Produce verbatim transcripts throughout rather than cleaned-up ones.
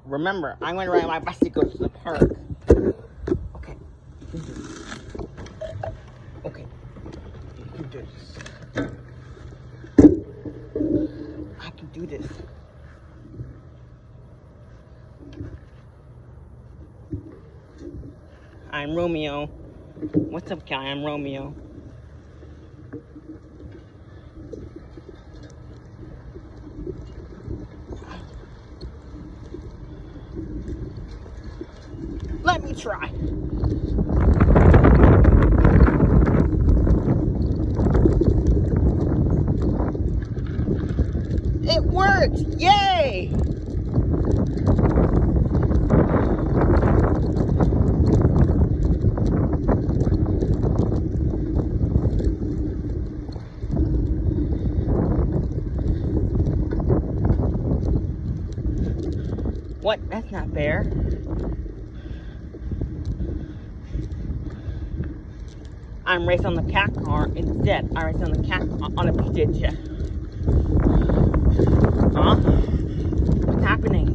Remember, I'm going to ride my bicycle to the park. Okay, you can do this. Okay, you can do this. I can do this. I'm Romeo. What's up, Callie? I'm Romeo. Let me try. It worked! Yay! What? That's not fair. I'm racing on the cat car instead. I race on the cat on a ditch. Huh? What's happening?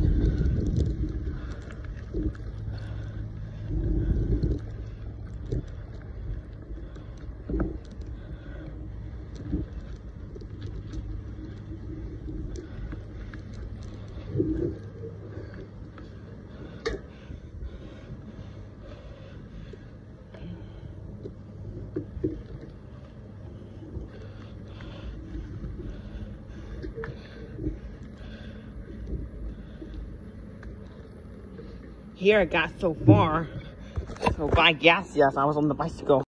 Here I got so far, so buy gas, yes, I was on the bicycle.